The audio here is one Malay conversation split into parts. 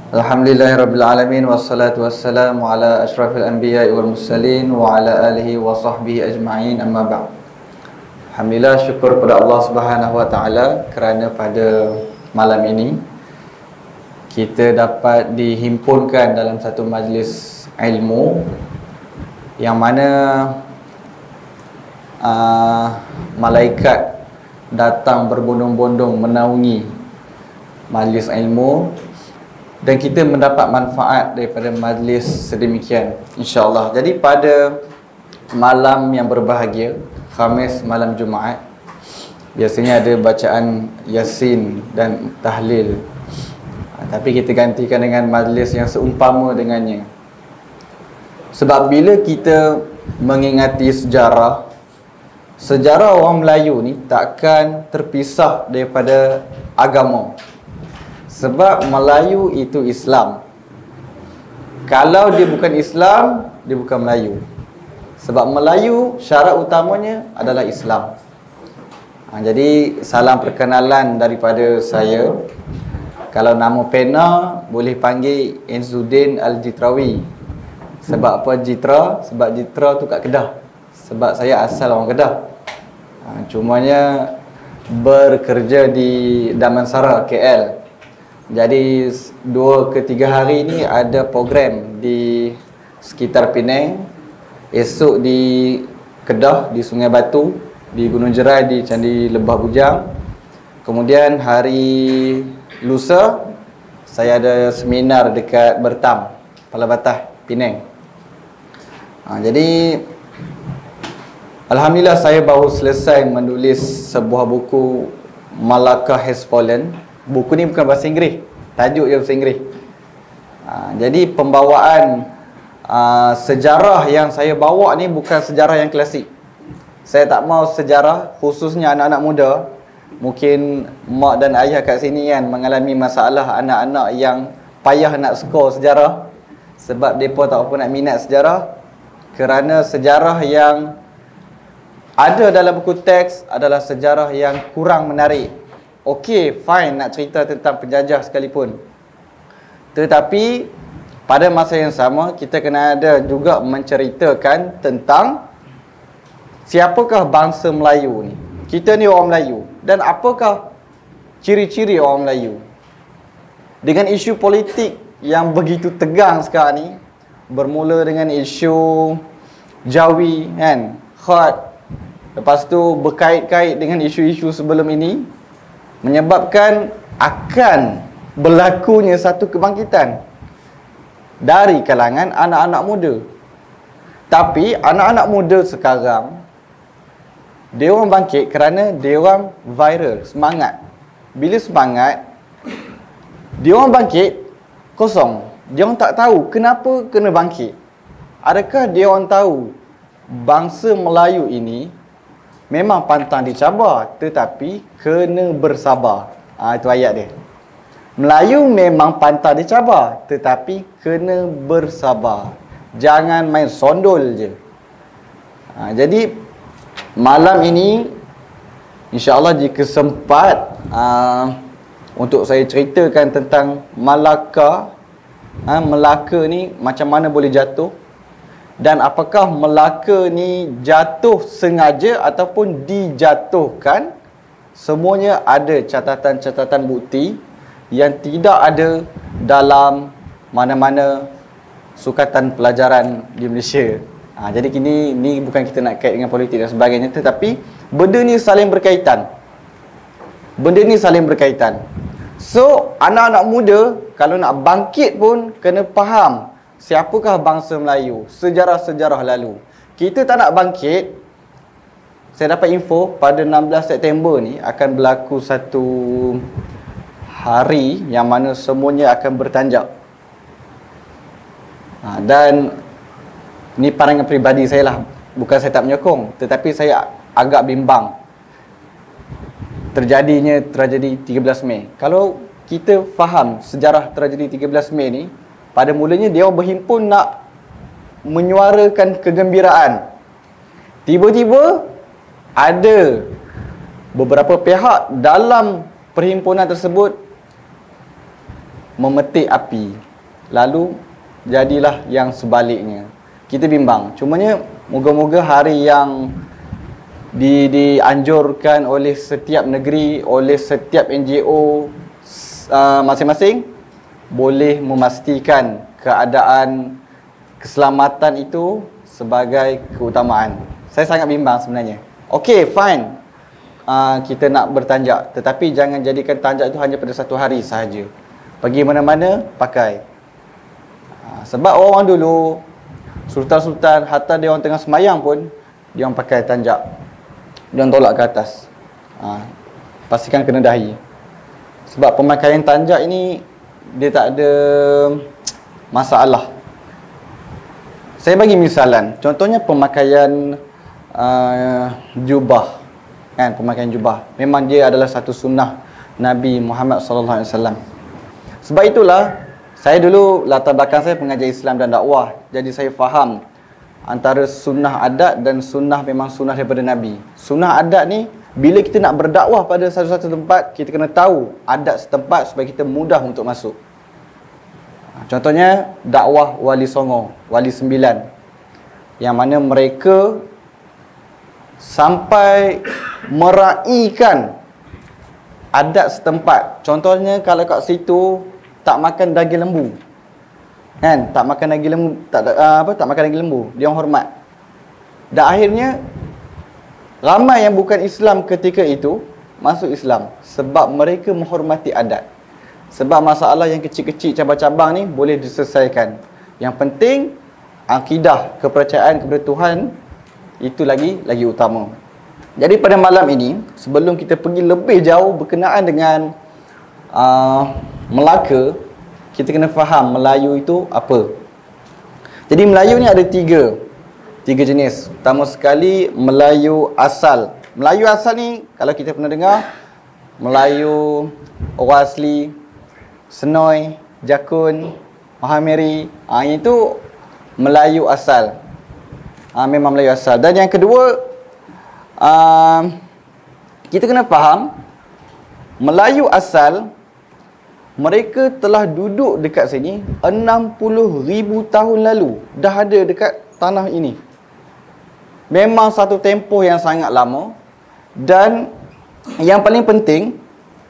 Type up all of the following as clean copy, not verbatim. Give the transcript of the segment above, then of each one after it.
Alhamdulillahirabbil alamin wassalatu wassalamu ala asyrafil anbiya'i wal mursalin wa ala alihi wa sahbihi ajma'in, amma ba'd. Alhamdulillah, syukur kepada Allah Subhanahu wa taala kerana pada malam ini kita dapat dihimpunkan dalam satu majlis ilmu yang mana malaikat datang berbondong-bondong menaungi majlis ilmu, dan kita mendapat manfaat daripada majlis sedemikian, insya-Allah. Jadi pada malam yang berbahagia, Khamis malam Jumaat, biasanya ada bacaan Yasin dan tahlil, tapi kita gantikan dengan majlis yang seumpama dengannya. Sebab bila kita mengingati sejarah orang Melayu ni takkan terpisah daripada agama. Sebab Melayu itu Islam. Kalau dia bukan Islam, dia bukan Melayu. Sebab Melayu syarat utamanya adalah Islam. Jadi salam perkenalan daripada saya. Kalau nama pena boleh panggil Enzuddin Al-Jitrawi. Sebab apa Jitra? Sebab Jitra tu kat Kedah. Sebab saya asal orang Kedah. Cumanya bekerja di Damansara, KL. Jadi 2 ke 3 hari ni ada program di sekitar Penang, esok di Kedah, di Sungai Batu, di Gunung Jerai, di Candi Lebah Bujang. Kemudian hari lusa saya ada seminar dekat Bertam, Palabatah, Penang. Jadi alhamdulillah saya baru selesai menulis sebuah buku, Malacca Has Fallen. Buku ni bukan bahasa Inggeris, tajuk je bahasa Inggeris. Jadi pembawaan sejarah yang saya bawa ni bukan sejarah yang klasik. Saya tak mau sejarah, khususnya anak-anak muda. Mungkin mak dan ayah kat sini kan mengalami masalah anak-anak yang payah nak skor sejarah, sebab mereka tak apa nak minat sejarah. Kerana sejarah yang ada dalam buku teks adalah sejarah yang kurang menarik. Okey, fine nak cerita tentang penjajah sekalipun, tetapi pada masa yang sama kita kena ada juga menceritakan tentang siapakah bangsa Melayu ni. Kita ni orang Melayu, dan apakah ciri-ciri orang Melayu. Dengan isu politik yang begitu tegang sekarang ni, bermula dengan isu Jawi kan, Khat, lepas tu berkait-kait dengan isu-isu sebelum ini, menyebabkan akan berlakunya satu kebangkitan dari kalangan anak-anak muda. Tapi anak-anak muda sekarang, dia orang bangkit kerana dia orang viral, semangat. Bila semangat, dia orang bangkit kosong. Dia orang tak tahu kenapa kena bangkit. Adakah dia orang tahu bangsa Melayu ini memang pantang dicabar, tetapi kena bersabar. Itu ayat dia. Melayu memang pantang dicabar, tetapi kena bersabar. Jangan main sondol je. Jadi malam ini insya-Allah jika sempat untuk saya ceritakan tentang Malacca. Melaka ni macam mana boleh jatuh, dan apakah Melaka ni jatuh sengaja ataupun dijatuhkan. Semuanya ada catatan-catatan bukti yang tidak ada dalam mana-mana sukatan pelajaran di Malaysia. Jadi ni bukan kita nak kait dengan politik dan sebagainya, tetapi benda ni saling berkaitan. So anak-anak muda kalau nak bangkit pun kena faham siapakah bangsa Melayu, sejarah-sejarah lalu. Kita tak nak bangkit. Saya dapat info pada 16 September ni akan berlaku satu hari yang mana semuanya akan bertanjak. Dan ni pandangan peribadi saya lah, bukan saya tak menyokong, tetapi saya agak bimbang terjadinya tragedi 13 Mei. Kalau kita faham sejarah tragedi 13 Mei ni, pada mulanya dia berhimpun nak menyuarakan kegembiraan. Tiba-tiba ada beberapa pihak dalam perhimpunan tersebut memetik api. Lalu jadilah yang sebaliknya. Kita bimbang. Cumanya moga-moga hari yang dianjurkan oleh setiap negeri, oleh setiap NGO masing-masing boleh memastikan keadaan keselamatan itu sebagai keutamaan. Saya sangat bimbang sebenarnya. Okey, fine. Kita nak bertanjak, tetapi jangan jadikan tanjak itu hanya pada satu hari sahaja. Pergi mana-mana pakai. Sebab orang dulu, sultan-sultan, hatta dia orang tengah semayang pun, dia orang pakai tanjak. Dia orang tolak ke atas. Pastikan kena dahi. Sebab pemakaian tanjak ini dia tak ada masalah. Saya bagi misalan. Contohnya pemakaian jubah. Kan, pemakaian jubah. Memang dia adalah satu sunnah Nabi Muhammad SAW. Sebab itulah, saya dulu latar belakang saya pengajar Islam dan dakwah. Jadi saya faham antara sunnah adat dan sunnah memang sunnah daripada Nabi. Sunnah adat ni, bila kita nak berdakwah pada satu-satu tempat, kita kena tahu adat setempat supaya kita mudah untuk masuk. Contohnya, dakwah Wali Songo, Wali Sembilan, yang mana mereka sampai meraihkan adat setempat. Contohnya, kalau kat situ tak makan daging lembu, kan, tak makan daging lembu, tak makan daging lembu, dia orang hormat. Dan akhirnya ramai yang bukan Islam ketika itu masuk Islam sebab mereka menghormati adat. Sebab masalah yang kecil-kecil, cabang-cabang ni boleh diselesaikan. Yang penting akidah, kepercayaan kepada Tuhan itu lagi utama. Jadi pada malam ini, sebelum kita pergi lebih jauh berkenaan dengan Melaka, kita kena faham Melayu itu apa. Jadi Melayu ni ada tiga jenis. Pertama sekali, Melayu asal. Melayu asal ni, kalau kita pernah dengar, Melayu orang asli, Senoi, Jakun, Mahameri, itu Melayu asal. Memang Melayu asal. Dan yang kedua, kita kena faham Melayu asal, mereka telah duduk dekat sini 60,000 tahun lalu. Dah ada dekat tanah ini. Memang satu tempoh yang sangat lama. Dan yang paling penting,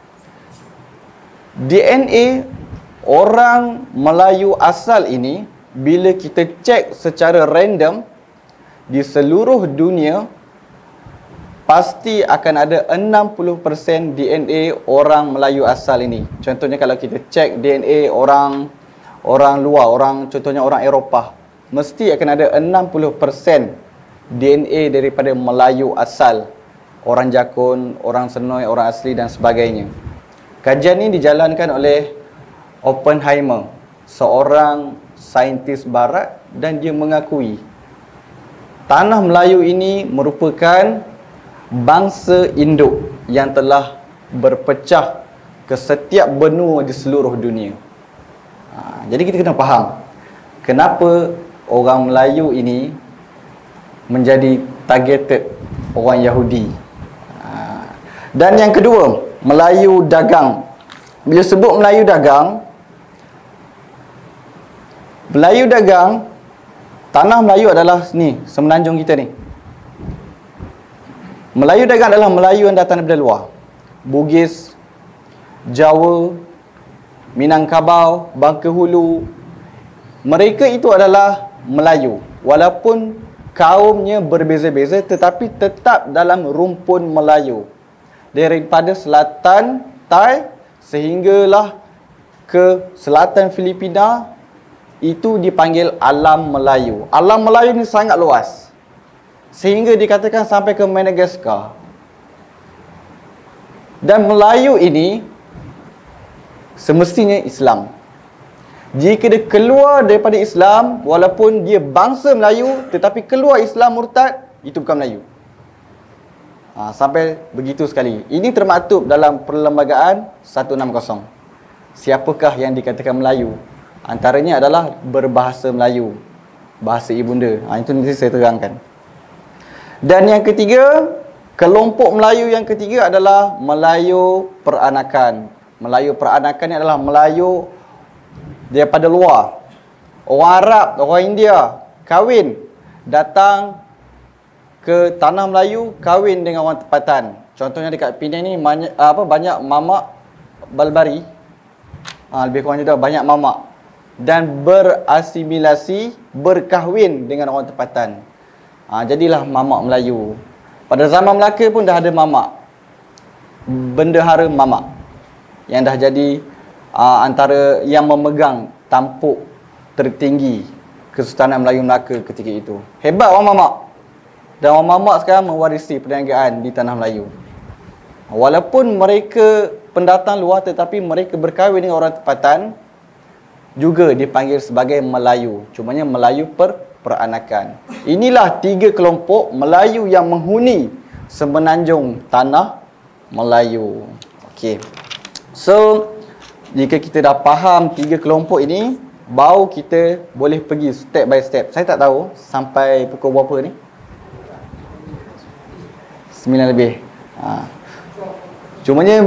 DNA orang Melayu asal ini, bila kita cek secara random di seluruh dunia, pasti akan ada 60% DNA orang Melayu asal ini. Contohnya kalau kita cek DNA orang luar, contohnya orang Eropah, mesti akan ada 60% DNA daripada Melayu asal. Orang Jakun, orang Senoi, orang asli dan sebagainya. Kajian ini dijalankan oleh Oppenheimer, seorang saintis barat, dan dia mengakui tanah Melayu ini merupakan bangsa induk yang telah berpecah ke setiap benua di seluruh dunia. Jadi kita kena faham kenapa orang Melayu ini menjadi targeted orang Yahudi. Dan yang kedua, Melayu dagang. Bila sebut Melayu dagang, tanah Melayu adalah ni, semenanjung kita ni. Melayu dagang adalah Melayu yang datang daripada luar. Bugis, Jawa, Minangkabau, Bangka Hulu. Mereka itu adalah Melayu. Walaupun kaumnya berbeza-beza, tetapi tetap dalam rumpun Melayu. Daripada selatan Thai sehinggalah ke selatan Filipina, itu dipanggil alam Melayu. Alam Melayu ni sangat luas, sehingga dikatakan sampai ke Madagascar. Dan Melayu ini semestinya Islam. Jika dia keluar daripada Islam, walaupun dia bangsa Melayu, tetapi keluar Islam murtad, itu bukan Melayu. Sampai begitu sekali. Ini termaktub dalam Perlembagaan 160. Siapakah yang dikatakan Melayu? Antaranya adalah berbahasa Melayu, bahasa ibunda. Itu nanti saya terangkan. Dan yang ketiga, kelompok Melayu yang ketiga adalah Melayu peranakan. Melayu peranakan ni adalah Melayu daripada luar. Orang Arab, orang India kahwin, datang ke tanah Melayu, kahwin dengan orang tempatan. Contohnya dekat Penang ni banyak mamak balbari. Lebih kurang juga banyak mamak, dan berasimilasi, berkahwin dengan orang tempatan. Jadilah mamak Melayu. Pada zaman Melaka pun dah ada mamak, bendahara mamak, yang dah jadi antara yang memegang tampuk tertinggi Kesultanan Melayu Melaka ketika itu. Hebat orang mamak. Dan orang mamak sekarang mewarisi perniagaan di tanah Melayu. Walaupun mereka pendatang luar, tetapi mereka berkahwin dengan orang tempatan, juga dipanggil sebagai Melayu. Cumanya Melayu peranakan. Inilah 3 kelompok Melayu yang menghuni semenanjung tanah Melayu. Okey. So, jika kita dah faham 3 kelompok ini, baru kita boleh pergi step by step. Saya tak tahu sampai pukul berapa ni? 9 lebih. Cumanya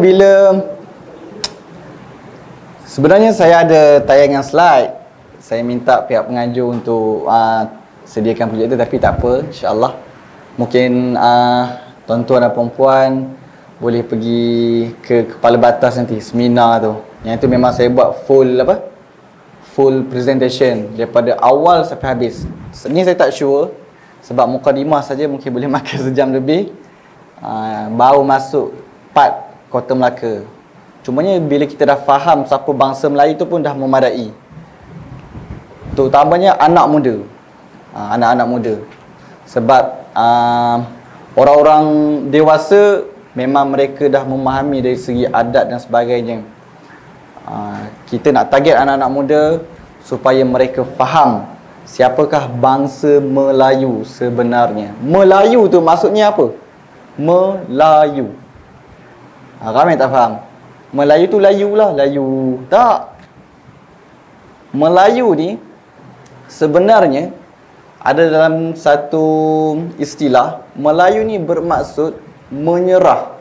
sebenarnya saya ada tayangan slide. Saya minta pihak pengajar untuk sediakan projek tu, tapi tak apa, insya-Allah. Mungkin tuan-tuan dan puan-puan boleh pergi ke kepala batas nanti, seminar tu. Yang itu memang saya buat full presentation daripada awal sampai habis. Ni saya tak sure sebab mukadimah saja mungkin boleh makan sejam lebih. Baru masuk part Kota Melaka. Cumanya bila kita dah faham siapa bangsa Melayu tu pun dah memadai. Terutamanya anak muda. Anak-anak muda. Sebab orang-orang dewasa memang mereka dah memahami dari segi adat dan sebagainya. Kita nak target anak-anak muda supaya mereka faham siapakah bangsa Melayu sebenarnya. Melayu tu maksudnya apa? Melayu. Ramai tak faham. Melayu tu layu lah, layu. Tak. Melayu ni sebenarnya ada dalam satu istilah. Melayu ni bermaksud menyerah.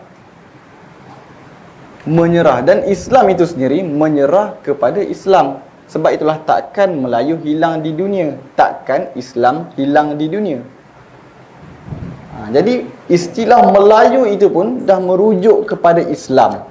Menyerah. Dan Islam itu sendiri menyerah kepada Islam. Sebab itulah takkan Melayu hilang di dunia. Takkan Islam hilang di dunia. Jadi istilah Melayu itu pun dah merujuk kepada Islam.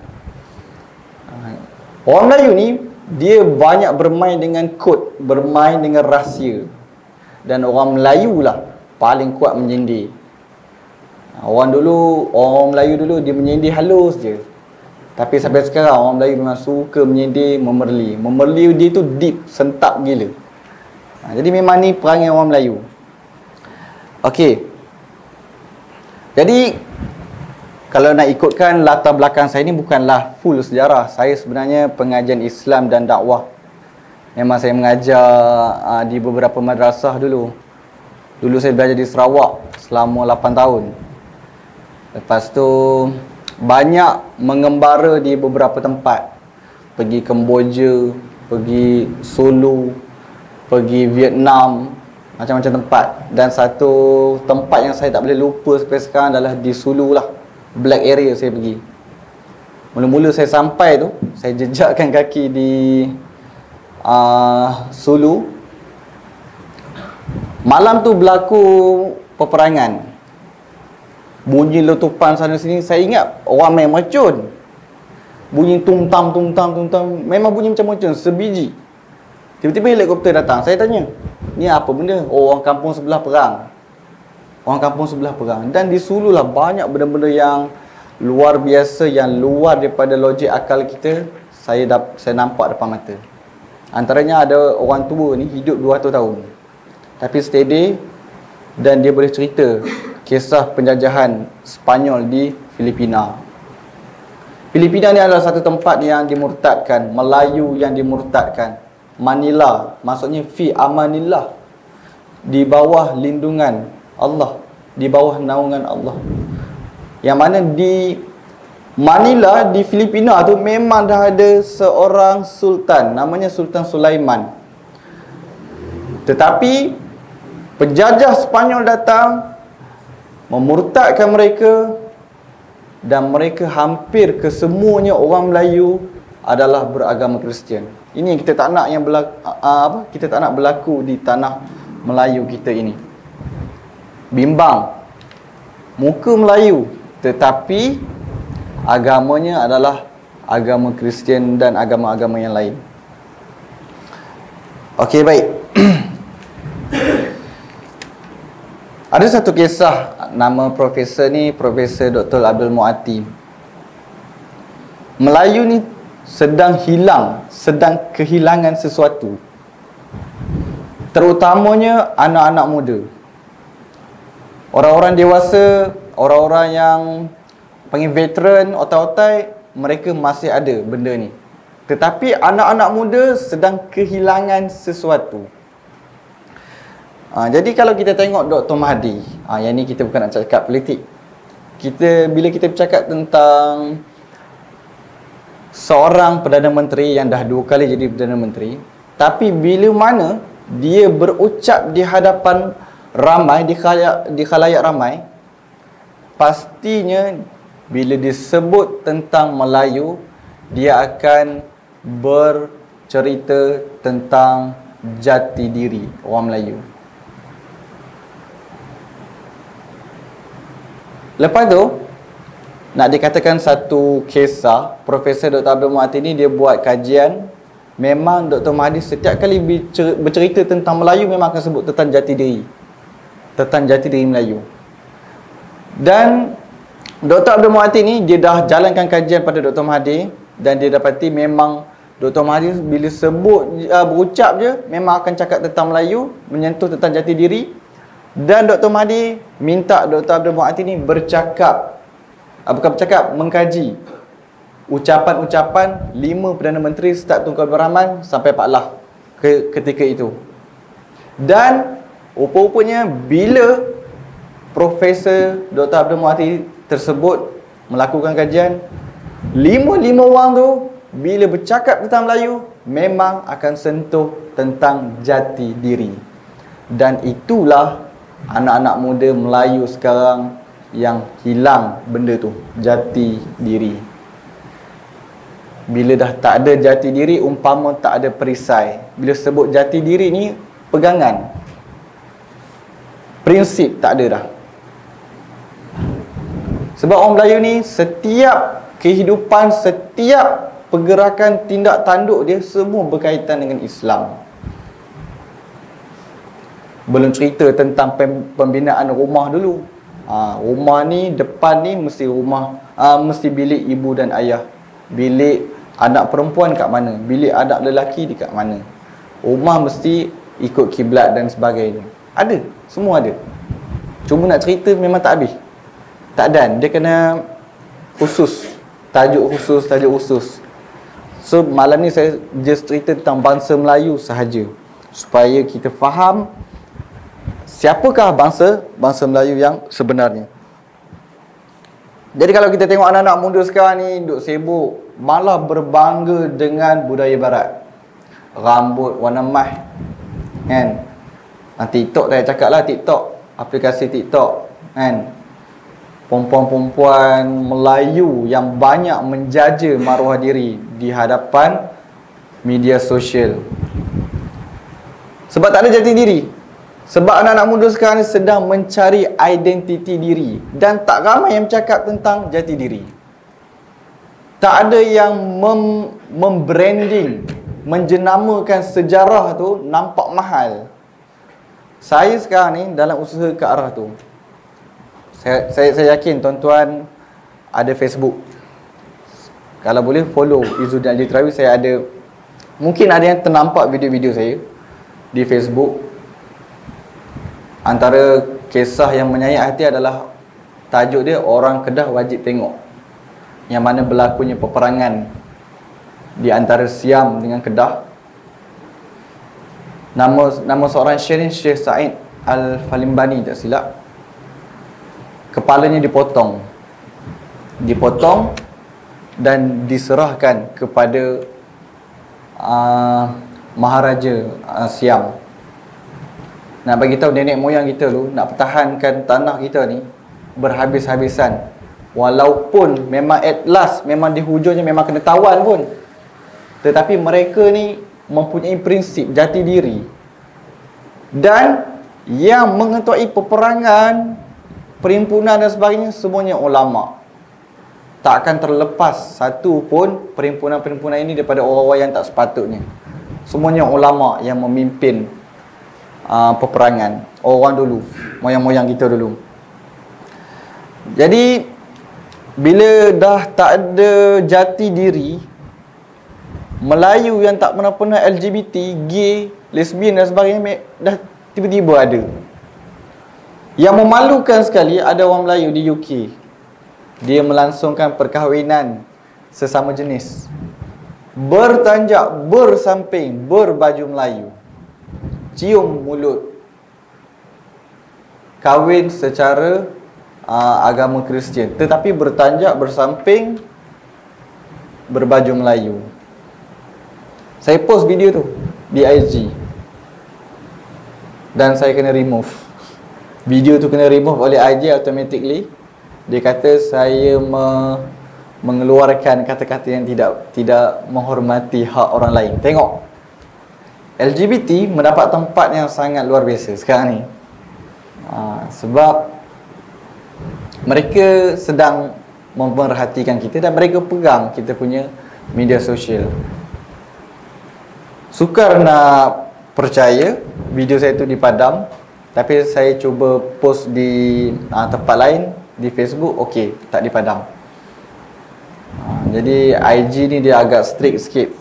Orang Melayu ni dia banyak bermain dengan kod, bermain dengan rahsia. Dan orang Melayu lah paling kuat menyindir. Orang Melayu dulu dia menyindir halus je. Tapi sampai sekarang orang Melayu memang suka menyindir, memerli. Memerli dia tu deep, sentap gila. Jadi memang ni perangai orang Melayu. Okey. Jadi kalau nak ikutkan latar belakang saya ni bukanlah full sejarah. Saya sebenarnya pengajian Islam dan dakwah. Memang saya mengajar di beberapa madrasah dulu. Dulu saya belajar di Sarawak selama 8 tahun. Lepas tu banyak mengembara di beberapa tempat. Pergi Kemboja, pergi Sulu, pergi Vietnam, macam-macam tempat. Dan satu tempat yang saya tak boleh lupa sampai sekarang adalah di Sulu lah. Black area saya pergi. Mula-mula saya sampai tu, saya jejakkan kaki di Sulu. Malam tu berlaku peperangan. Bunyi letupan sana sini. Saya ingat orang main mercun. Bunyi tung-tam. Memang bunyi macam mercun, sebiji. Tiba-tiba helikopter datang. Saya tanya, ni apa benda? Oh, orang kampung sebelah perang. Orang kampung sebelah perang. Dan di Sulu lah banyak benda-benda yang luar biasa, yang luar daripada logik akal kita. Saya nampak depan mata. Antaranya ada orang tua ni hidup 200 tahun. Tapi steady. Dan dia boleh cerita kisah penjajahan Sepanyol di Filipina. Filipina ni adalah satu tempat yang dimurtadkan. Melayu yang dimurtadkan. Manila, maksudnya fi amanillah, di bawah lindungan Allah, di bawah naungan Allah. Yang mana di Manila, di Filipina tu memang dah ada seorang sultan, namanya Sultan Sulaiman. Tetapi penjajah Sepanyol datang, memurtadkan mereka, dan mereka hampir kesemuanya orang Melayu adalah beragama Kristian. Ini yang kita tak nak yang kita tak nak berlaku di tanah Melayu kita ini. Bimbang, muka Melayu tetapi agamanya adalah agama Kristian dan agama-agama yang lain. Okey, baik. Ada satu kisah, nama profesor ni Profesor Dr. Abdul Muati. Melayu ni sedang kehilangan sesuatu. Terutamanya anak-anak muda. Orang-orang dewasa, orang-orang yang panggil veteran, otai-otai, mereka masih ada benda ni. Tetapi anak-anak muda sedang kehilangan sesuatu. Jadi kalau kita tengok Dr. Mahathir, yang ni kita bukan nak cakap politik. Bila kita bercakap tentang seorang Perdana Menteri yang dah 2 kali jadi Perdana Menteri, tapi bila mana dia berucap di hadapan ramai, di khalayak ramai, pastinya bila disebut tentang Melayu, dia akan bercerita tentang jati diri orang Melayu. Lepas tu, nak dikatakan satu kisah, Profesor Dr. Abdul Muati ni dia buat kajian. Memang Dr. Mahathir setiap kali bercerita tentang Melayu memang akan sebut tentang jati diri. Tentang jati diri Melayu. Dan Dr. Abdul Muati ni dia dah jalankan kajian pada Dr. Mahathir, dan dia dapati memang Dr. Mahathir bila sebut berucap je memang akan cakap tentang Melayu, menyentuh tentang jati diri. Dan Dr. Mahathir minta Dr. Abdul Muati ni mengkaji ucapan-ucapan 5 Perdana Menteri start Tunku Abdul Rahman sampai Pak Lah ketika itu. Dan rupa-rupanya bila Profesor Dr. Abdul Muati tersebut melakukan kajian, 5 orang tu bila bercakap tentang Melayu memang akan sentuh tentang jati diri. Dan itulah anak-anak muda Melayu sekarang yang hilang benda tu, jati diri. Bila dah tak ada jati diri, umpama tak ada perisai. Bila sebut jati diri ni, pegangan, prinsip tak ada dah. Sebab orang Melayu ni setiap kehidupan, setiap pergerakan, tindak tanduk dia semua berkaitan dengan Islam. Belum cerita tentang pembinaan rumah dulu. Rumah ni, depan ni mesti rumah, mesti bilik ibu dan ayah. Bilik anak perempuan kat mana, bilik anak lelaki dekat mana. Rumah mesti ikut kiblat dan sebagainya. Ada, semua ada. Cuma nak cerita memang tak habis. Tak dan, dia kena khusus, tajuk khusus. So malam ni saya just cerita tentang bangsa Melayu sahaja, supaya kita faham siapakah bangsa Melayu yang sebenarnya. Jadi kalau kita tengok anak-anak muda sekarang ni duk sibuk, malah berbangga dengan budaya barat. Rambut warna emas, kan? TikTok saya cakap lah, TikTok, aplikasi TikTok, kan? Perempuan-perempuan Melayu yang banyak menjaja maruah diri di hadapan media sosial. Sebab tak ada jati diri. Sebab anak-anak muda sekarang ni sedang mencari identiti diri. Dan tak ramai yang bercakap tentang jati diri. Tak ada yang membranding, menjenamakan sejarah tu nampak mahal. Saya sekarang ni dalam usaha ke arah tu. Saya yakin tuan-tuan ada Facebook. Kalau boleh follow Izzuddin Aljitrawi. Saya ada, mungkin ada yang ternampak video-video saya di Facebook. Antara kisah yang menyayat hati adalah tajuk dia Orang Kedah Wajib Tengok, yang mana berlakunya peperangan di antara Siam dengan Kedah. Nama seorang Syekh ni Syekh Said Al-Falimbani tak silap. Kepalanya dipotong dan diserahkan kepada Maharaja Siam. Nak bagi tahu nenek moyang kita tu nak pertahankan tanah kita ni berhabis-habisan. Walaupun memang at last, memang di hujungnya memang kena tawan pun, tetapi mereka ni mempunyai prinsip jati diri, dan yang mengetuai peperangan, perhimpunan dan sebagainya, semuanya ulama. Tak akan terlepas satu pun perhimpunan-perhimpunan ini daripada orang-orang yang tak sepatutnya. Semuanya ulama yang memimpin peperangan. Orang dulu, moyang-moyang kita dulu. Jadi bila dah tak ada jati diri, Melayu yang tak pernah LGBT, gay, lesbian dan sebagainya dah tiba-tiba ada. Yang memalukan sekali, ada orang Melayu di UK, dia melangsungkan perkahwinan sesama jenis, bertanjak, bersamping, berbaju Melayu, cium mulut, kahwin secara agama Kristian, tetapi bertanjak, bersamping, berbaju Melayu. Saya post video tu di IG dan saya kena remove. Video tu kena remove oleh IG automatically. Dia kata saya mengeluarkan kata-kata yang tidak menghormati hak orang lain. Tengok, LGBT mendapat tempat yang sangat luar biasa sekarang ni. Sebab mereka sedang memerhatikan kita dan mereka pegang kita punya media sosial. Sukar nak percaya, video saya tu dipadam, tapi saya cuba post di tempat lain, di Facebook, okey, tak dipadam. Jadi IG ni dia agak strict sikit.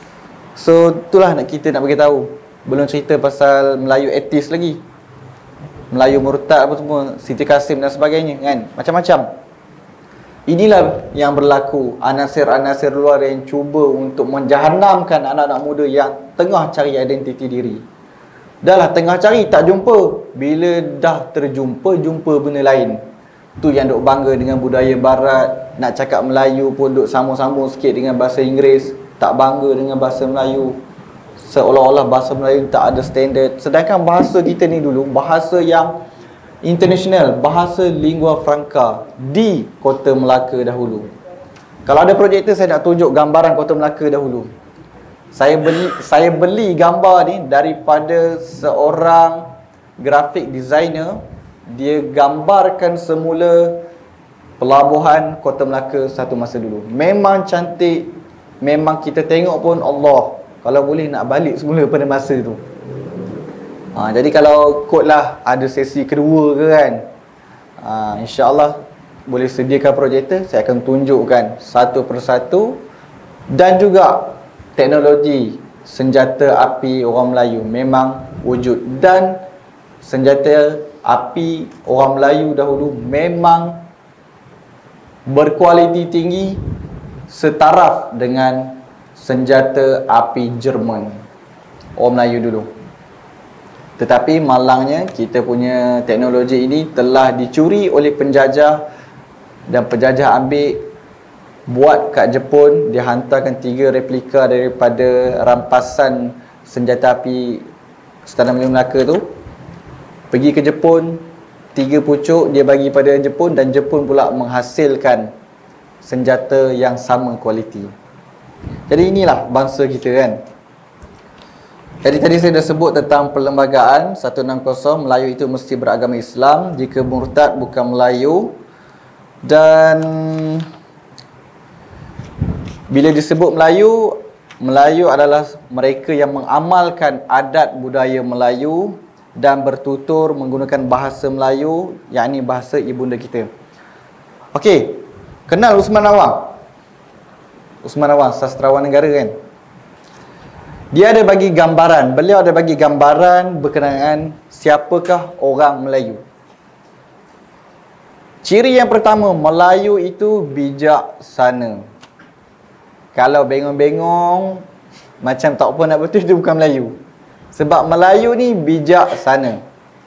So itulah kita nak bagi tahu. Belum cerita pasal Melayu etis lagi, Melayu murtad apa semua, Siti Kasim dan sebagainya kan, macam-macam. Inilah yang berlaku, anasir-anasir luar yang cuba untuk menjahanamkan anak-anak muda yang tengah cari identiti diri. Dah lah tengah cari, tak jumpa. Bila dah terjumpa, jumpa benda lain. Tu yang duk bangga dengan budaya barat, nak cakap Melayu pun duk sambung-sambung sikit dengan bahasa Inggeris, tak bangga dengan bahasa Melayu, seolah-olah bahasa Melayu tak ada standard. Sedangkan bahasa kita ni dulu, bahasa yang international, bahasa lingua franca di Kota Melaka dahulu. Kalau ada projektor, saya nak tunjuk gambaran Kota Melaka dahulu. Saya beli gambar ni daripada seorang graphic designer. Dia gambarkan semula pelabuhan Kota Melaka satu masa dulu. Memang cantik, memang kita tengok pun Allah, kalau boleh nak balik semula pada masa tu. Jadi kalau kot lah ada sesi kedua ke kan, InsyaAllah boleh sediakan projektor, saya akan tunjukkan satu persatu. Dan juga teknologi senjata api orang Melayu memang wujud, dan senjata api orang Melayu dahulu memang berkualiti tinggi, setaraf dengan senjata api Jerman orang Melayu dulu. Tetapi malangnya kita punya teknologi ini telah dicuri oleh penjajah, dan penjajah ambil, buat kat Jepun. Dia hantarkan 3 replika daripada rampasan senjata api Istana Melayu Melaka tu, pergi ke Jepun. 3 pucuk dia bagi pada Jepun, dan Jepun pula menghasilkan senjata yang sama kualiti. Jadi inilah bangsa kita kan. Jadi tadi saya dah sebut tentang perlembagaan 160, Melayu itu mesti beragama Islam, jika murtad bukan Melayu. Dan bila disebut Melayu, Melayu adalah mereka yang mengamalkan adat budaya Melayu dan bertutur menggunakan bahasa Melayu, yakni bahasa ibunda kita. Okey, kenal Usman Awang? Usman Awang, sastrawan negara kan? Dia ada bagi gambaran, beliau ada bagi gambaran berkenaan siapakah orang Melayu. Ciri yang pertama, Melayu itu bijaksana. Kalau bengong-bengong macam tak apa nak betul, itu bukan Melayu. Sebab Melayu ni bijaksana.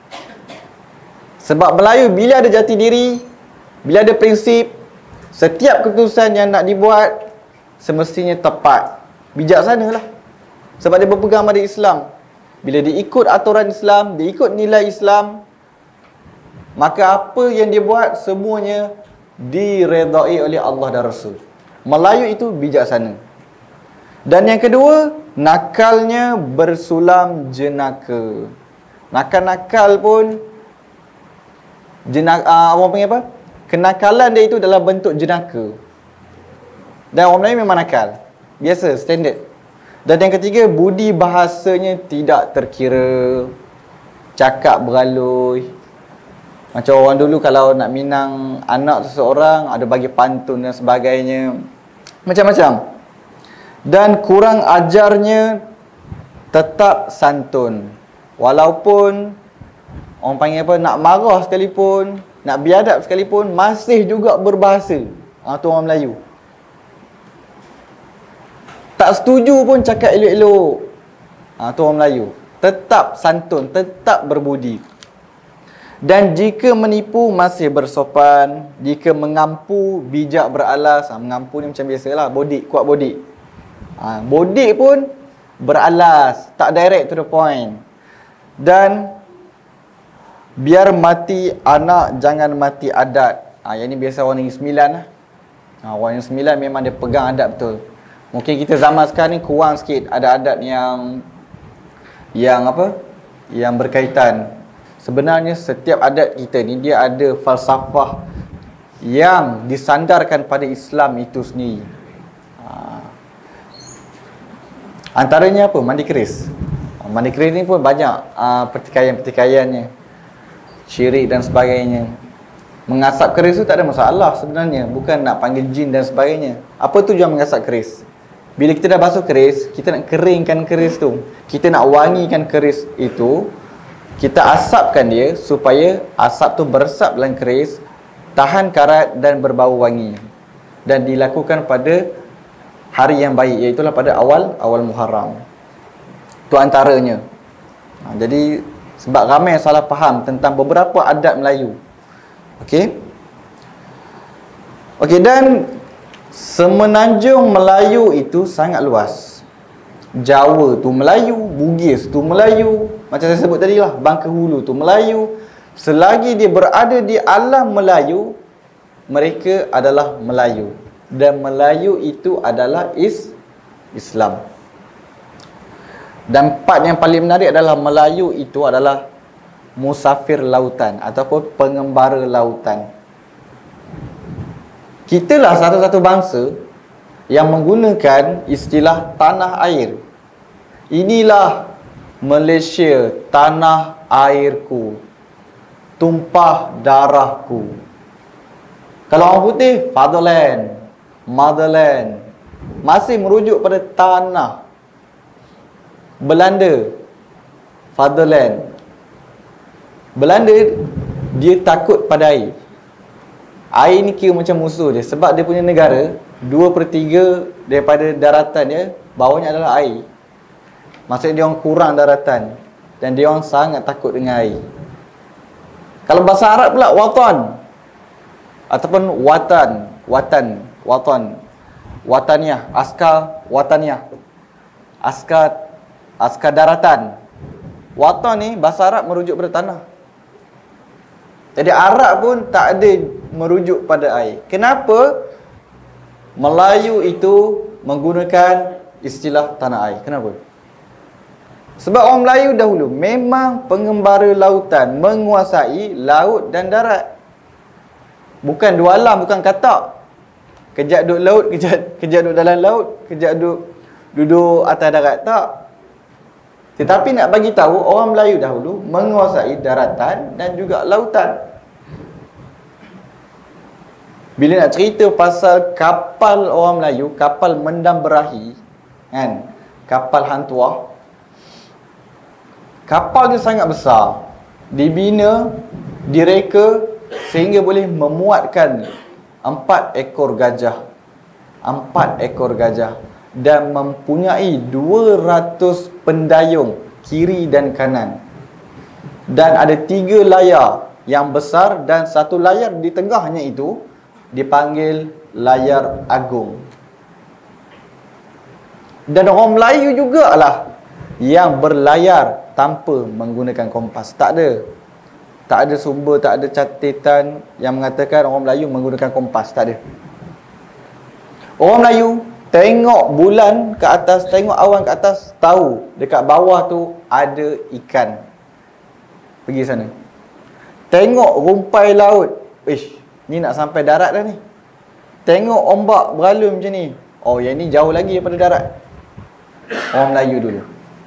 Sebab Melayu bila ada jati diri, bila ada prinsip, setiap keputusan yang nak dibuat semestinya tepat, bijaksana lah. Sebab dia berpegang pada Islam. Bila dia ikut aturan Islam, dia ikut nilai Islam, maka apa yang dia buat semuanya diredai oleh Allah dan Rasul. Melayu itu bijaksana. Dan yang kedua, nakalnya bersulam jenaka. Nakal-nakal pun orang panggil apa? Kenakalan dia itu dalam bentuk jenaka. Dan orang Melayu memang nakal. Biasa, standard. Dan yang ketiga, budi bahasanya tidak terkira. Cakap beraloi. Macam orang dulu kalau nak minang anak seseorang, ada bagi pantun dan sebagainya. Macam-macam. Dan kurang ajarnya tetap santun. Walaupun orang panggil apa, nak marah sekalipun, nak biadab sekalipun, masih juga berbahasa. Tu orang Melayu. Tak setuju pun cakap elok-elok. Tu orang Melayu. Tetap santun, tetap berbudi. Dan jika menipu masih bersopan. Jika mengampu bijak beralas. Mengampu ni macam biasalah, bodik, kuat bodik. Bodik pun beralas, tak direct to the point. Dan biar mati anak, jangan mati adat. Yang ni biasa orang Negeri Sembilan lah. Orang Negeri Sembilan memang dia pegang adat betul. Mungkin kita zaman sekarang ni kurang sikit ada adat yang apa? Yang berkaitan. Sebenarnya setiap adat kita ni dia ada falsafah yang disandarkan pada Islam itu sendiri. Antaranya apa? Mandi keris. Mandi keris ni pun banyak pertikaian-pertikaiannya. Syirik dan sebagainya. Mengasap keris tu tak ada masalah sebenarnya. Bukan nak panggil jin dan sebagainya. Apa tujuan mengasap keris? Bila kita dah basuh keris, kita nak keringkan keris tu. Kita nak wangikan keris itu. Kita asapkan dia supaya asap tu beresap dalam keris, tahan karat dan berbau wangi. Dan dilakukan pada hari yang baik, iaitulah pada awal Muharram. Itu antaranya. Jadi sebab ramai salah faham tentang beberapa adat Melayu. Okey, dan semenanjung Melayu itu sangat luas. Jawa tu Melayu, Bugis tu Melayu, macam saya sebut tadi lah, Bangka Hulu tu Melayu. Selagi dia berada di alam Melayu, mereka adalah Melayu. Dan Melayu itu adalah Islam. Dan part yang paling menarik adalah Melayu itu adalah musafir lautan ataupun pengembara lautan. Kitalah satu-satu bangsa yang menggunakan istilah tanah air. Inilah Malaysia, tanah airku, tumpah darahku. Kalau orang putih, fatherland, motherland, masih merujuk pada tanah. Belanda, fatherland. Belanda, dia takut pada air. Air ni kira macam musuh dia. Sebab dia punya negara, 2/3 daripada daratan dia, bawahnya adalah air. Maksudnya dia orang kurang daratan. Dan dia orang sangat takut dengan air. Kalau bahasa Arab pula, watan. Ataupun wataniyah, askar wataniyah, askar daratan. Watan ni bahasa Arab merujuk pada tanah. Jadi Arab pun tak ada merujuk pada air. Kenapa Melayu itu menggunakan istilah tanah air? Kenapa? Sebab orang Melayu dahulu memang pengembara lautan, menguasai laut dan darat. Bukan dua alam, bukan katak. Kejap duduk laut, kejap duduk dalam laut, kejap duduk atas darat. Tak. Tetapi nak bagi tahu orang Melayu dahulu menguasai daratan dan juga lautan. Bila nak cerita pasal kapal orang Melayu, kapal mendam berahi, kan? Kapal hantuah. Kapal dia sangat besar. Dibina, direka sehingga boleh memuatkan 4 ekor gajah. 4 ekor gajah. Dan mempunyai 200 pendayung kiri dan kanan. Dan ada 3 layar yang besar dan 1 layar di tengahnya itu dipanggil layar agung. Dan orang Melayu jugalah yang berlayar tanpa menggunakan kompas. Tak ada sumber, tak ada catatan yang mengatakan orang Melayu menggunakan kompas. Tak ada. Orang Melayu tengok bulan ke atas, tengok awan ke atas, tahu dekat bawah tu ada ikan. Pergi sana. Tengok rumpai laut. Ish, ni nak sampai darat dah ni. Tengok ombak beralun macam ni. Oh, yang ni jauh lagi daripada darat. Orang Melayu dulu.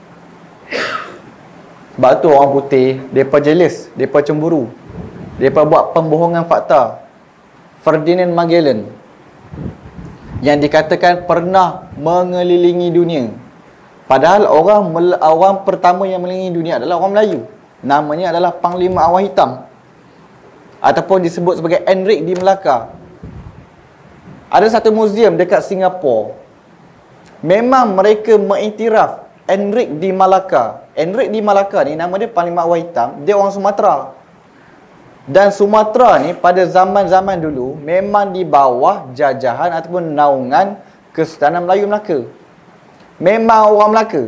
Sebab tu orang putih, mereka jealous, mereka cemburu. Mereka buat pembohongan fakta. Ferdinand Magellan yang dikatakan pernah mengelilingi dunia. Padahal orang pertama yang mengelilingi dunia adalah orang Melayu. Namanya adalah Panglima Awan Hitam, ataupun disebut sebagai Enric di Melaka. Ada satu muzium dekat Singapura. Memang mereka mengiktiraf Enric di Malacca. Enric di Malacca ni nama dia Panglima Awan Hitam. Dia orang Sumatera. Dan Sumatera ni pada zaman-zaman dulu memang di bawah jajahan ataupun naungan Kesultanan Melayu Melaka. Memang orang Melaka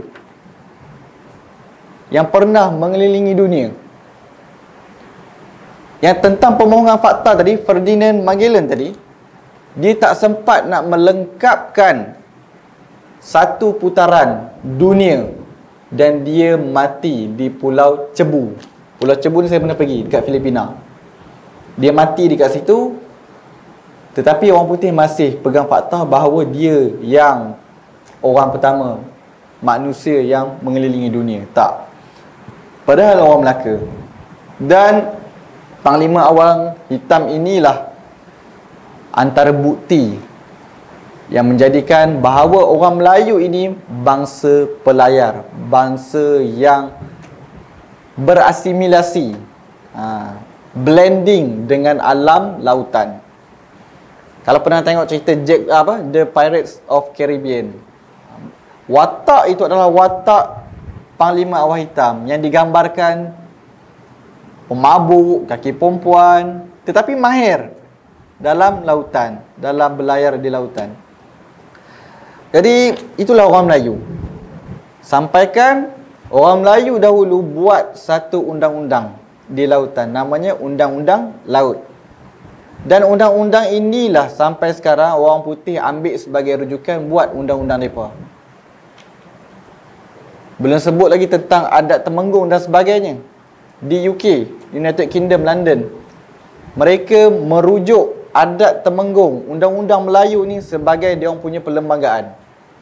yang pernah mengelilingi dunia. Yang tentang pemohongan fakta tadi, Ferdinand Magellan tadi, dia tak sempat nak melengkapkan satu putaran dunia dan dia mati di Pulau Cebu. Pulau Cebu ni saya pernah pergi dekat Filipina. Dia mati dekat situ. Tetapi orang putih masih pegang fakta bahawa dia yang orang pertama manusia yang mengelilingi dunia. Tak. Padahal orang Melaka. Dan Panglima Awan Hitam inilah antara bukti yang menjadikan bahawa orang Melayu ini bangsa pelayar, bangsa yang berasimilasi, blending dengan alam lautan. Kalau pernah tengok cerita The Pirates of Caribbean, watak itu adalah watak Panglima Awan Hitam yang digambarkan pemabuk, kaki perempuan, tetapi mahir dalam lautan, dalam berlayar di lautan. Jadi itulah orang Melayu. Sampaikan orang Melayu dahulu buat satu undang-undang di lautan, namanya Undang-Undang Laut. Dan undang-undang inilah sampai sekarang orang putih ambil sebagai rujukan buat undang-undang mereka. Belum sebut lagi tentang adat Temenggung dan sebagainya. Di UK, United Kingdom, London, mereka merujuk adat Temenggung, undang-undang Melayu ni sebagai dia orang punya perlembagaan.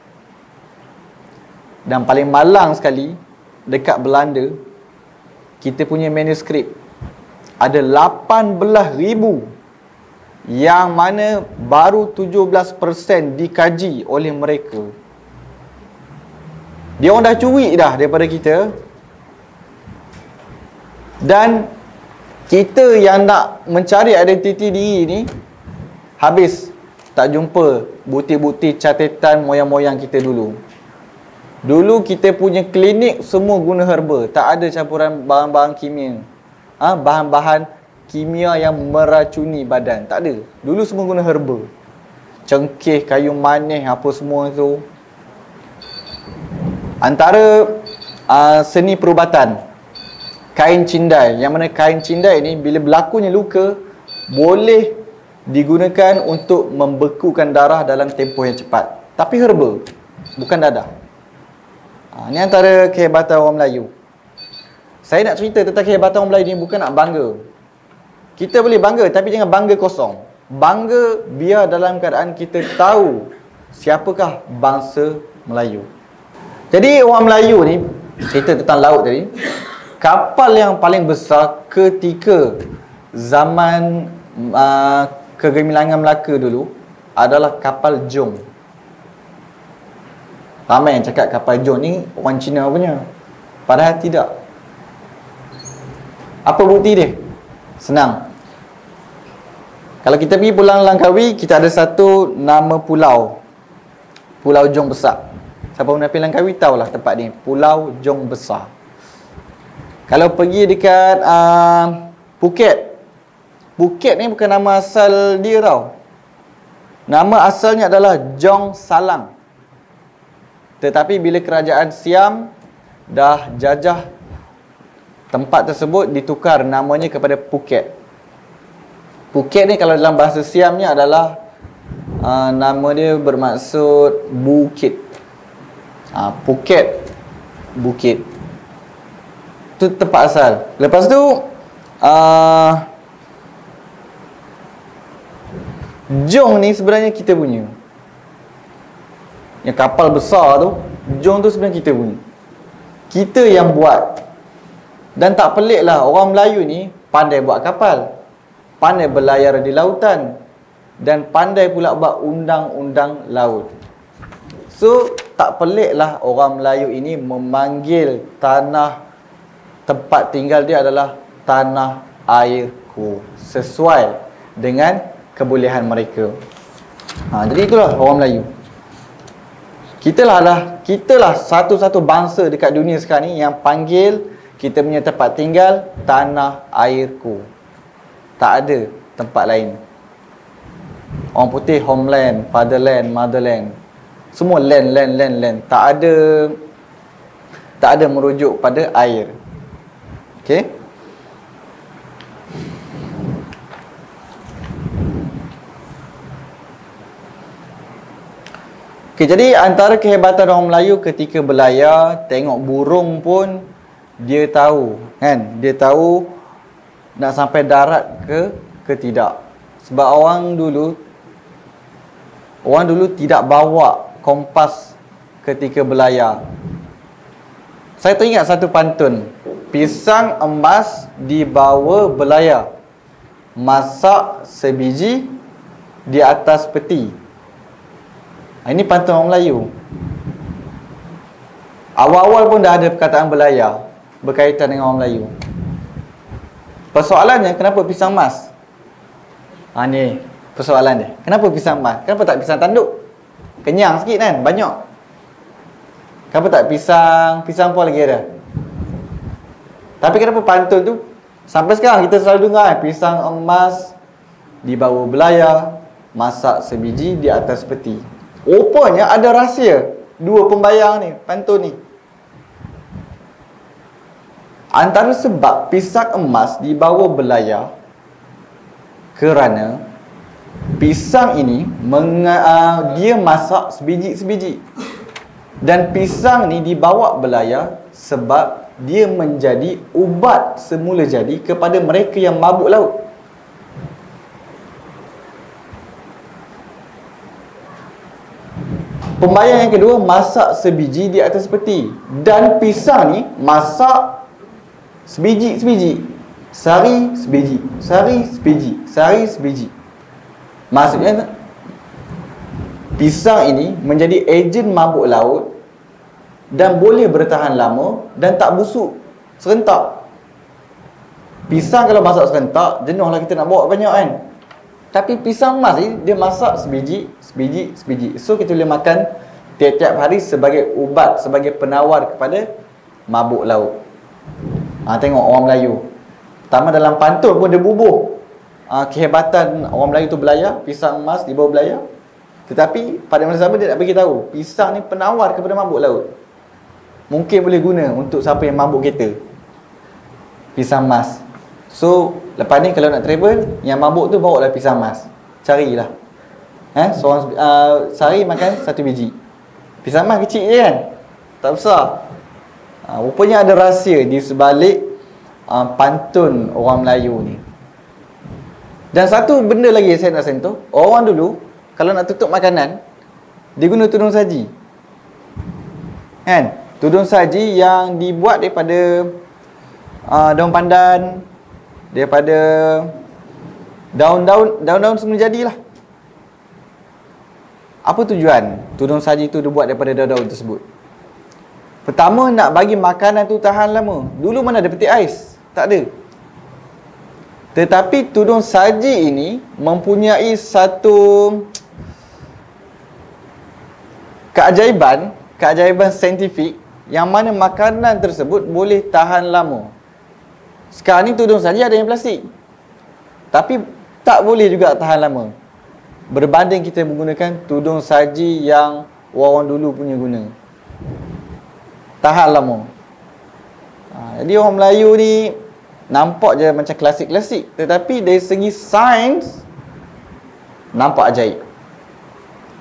Dan paling malang sekali, dekat Belanda, kita punya manuskrip ada 18,000 yang mana baru 17% dikaji oleh mereka. Dia orang dah curi dah daripada kita. Dan kita yang nak mencari identiti diri ni, habis tak jumpa bukti-bukti catatan moyang-moyang kita dulu. Dulu kita punya klinik semua guna herba, tak ada campuran bahan-bahan kimia. Bahan-bahan kimia yang meracuni badan, tak ada. Dulu semua guna herba. Cengkeh, kayu manis, apa semua tu. Antara seni perubatan, kain cindai, yang mana kain cindai ni bila berlakunya luka boleh digunakan untuk membekukan darah dalam tempoh yang cepat. Tapi herba, bukan dadah. Ini antara kehebatan orang Melayu. Saya nak cerita tentang kehebatan orang Melayu ni bukan nak bangga. Kita boleh bangga, tapi jangan bangga kosong. Bangga biar dalam keadaan kita tahu siapakah bangsa Melayu. Jadi orang Melayu ni, cerita tentang laut tadi, kapal yang paling besar ketika zaman kegemilangan Melaka dulu adalah kapal Jong. Ramai yang cakap kapal Jong ni orang Cina punya. Padahal tidak. Apa bukti dia? Senang. Kalau kita pergi Pulau Langkawi, kita ada satu nama pulau, Pulau Jong Besar. Siapa pernah pergi Langkawi tahulah tempat ni, Pulau Jong Besar. Kalau pergi dekat Phuket, Phuket ni bukan nama asal dia tau. Nama asalnya adalah Jong Salang. Tetapi bila kerajaan Siam dah jajah tempat tersebut, ditukar namanya kepada Phuket. Phuket ni kalau dalam bahasa Siamnya adalah Nama dia bermaksud bukit. Phuket, bukit. Tu tempat asal. Lepas tu jong ni sebenarnya kita punya. Yang kapal besar tu, jong tu sebenarnya kita punya. Kita yang buat. Dan tak pelik lah, orang Melayu ni pandai buat kapal, pandai berlayar di lautan, dan pandai pula buat undang-undang laut. So tak pelik lah orang Melayu ini memanggil tanah tempat tinggal dia adalah tanah airku, sesuai dengan kebolehan mereka. Jadi itulah orang Melayu. Kita lah satu-satu bangsa dekat dunia sekarang ni yang panggil kita punya tempat tinggal tanah airku. Tak ada tempat lain. Orang putih homeland, fatherland, motherland. Semua land. Tak ada merujuk pada air. Okey? Jadi antara kehebatan orang Melayu ketika berlayar, tengok burung pun dia tahu, kan? Dia tahu nak sampai darat ke tidak. Sebab orang dulu tidak bawa kompas ketika berlayar. Saya teringat satu pantun, pisang emas dibawa berlayar, masak sebiji di atas peti. Ini pantun orang Melayu. Awal-awal pun dah ada perkataan berlayar berkaitan dengan orang Melayu. Persoalannya, kenapa pisang emas? Ni persoalan dia. Kenapa pisang emas? Kenapa tak pisang tanduk? Kenyang sikit kan, banyak. Kenapa tak pisang pun lagi ada. Tapi kenapa pantun tu sampai sekarang kita selalu dengar pisang emas dibawa berlayar, masak sebiji di atas peti. Rupanya ada rahsia dua pembayang ni, pantun ni. Antara sebab pisang emas dibawa berlayar kerana pisang ini dia masak sebiji-sebiji. Dan pisang ni dibawa berlayar sebab dia menjadi ubat semula jadi kepada mereka yang mabuk laut. Pembayang yang kedua, masak sebiji di atas peti. Dan pisang ni masak sebiji-sebiji, sehari sebiji, sehari sebiji, sehari sebiji. Maksudnya pisang ini menjadi ejen mabuk laut dan boleh bertahan lama dan tak busuk serentak. Pisang kalau masak serentak, jenuh lah kita nak bawa banyak kan. Tapi pisang emas ni dia masak sebiji, sebiji, sebiji. So kita boleh makan tiap-tiap hari sebagai ubat, sebagai penawar kepada mabuk laut. Tengok orang Melayu. Pertama dalam pantun pun dia bubuh kehebatan orang Melayu tu berlayar, pisang emas dibawa berlayar. Tetapi pada masa sama dia nak bagi tahu, pisang ni penawar kepada mabuk laut. Mungkin boleh guna untuk siapa yang mabuk kereta. Pisang emas. So lepas ni kalau nak travel, yang mabuk tu bawa lah pisang emas. Carilah. Seorang sehari makan satu biji. Pisang emas kecil je kan, tak besar. Rupanya ada rahsia di sebalik pantun orang Melayu ni. Dan satu benda lagi yang saya nak sentuh, orang dulu kalau nak tutup makanan, dia guna tudung saji. Kan? Tudung saji yang dibuat daripada daun pandan, daripada daun-daun semula jadilah. Apa tujuan tudung saji tu dibuat daripada daun-daun tersebut? Pertama, nak bagi makanan tu tahan lama. Dulu mana ada peti ais? Tak ada. Tetapi tudung saji ini mempunyai satu keajaiban saintifik yang mana makanan tersebut boleh tahan lama. Sekarang ni tudung saji ada yang plastik, tapi tak boleh juga tahan lama. Berbanding kita menggunakan tudung saji yang orang dulu punya guna, tahan lama. Jadi orang Melayu ni nampak je macam klasik-klasik, tetapi dari segi sains nampak ajaib.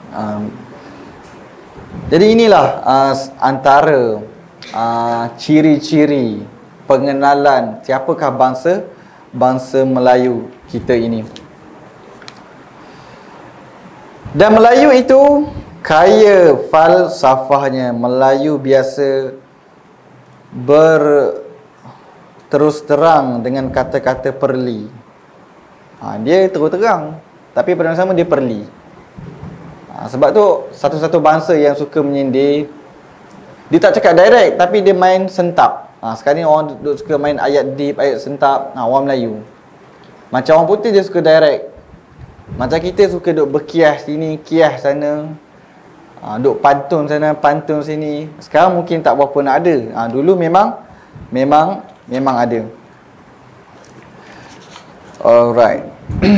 Jadi inilah antara ciri-ciri pengenalan siapakah bangsa Melayu kita ini. Dan Melayu itu kaya falsafahnya. Melayu biasa berterus terang dengan kata-kata perli. Dia terus terang, tapi pada masa sama dia perli. Sebab tu satu-satu bangsa yang suka menyindir, dia tak cakap direct tapi dia main sentap. Sekarang ni orang suka main ayat deep, ayat sentap. Orang Melayu macam orang putih dia suka direct. Macam kita suka duk berkias sini, kias sana, duk pantun sana, pantun sini. Sekarang mungkin tak berapa nak ada. Dulu memang ada. Alright.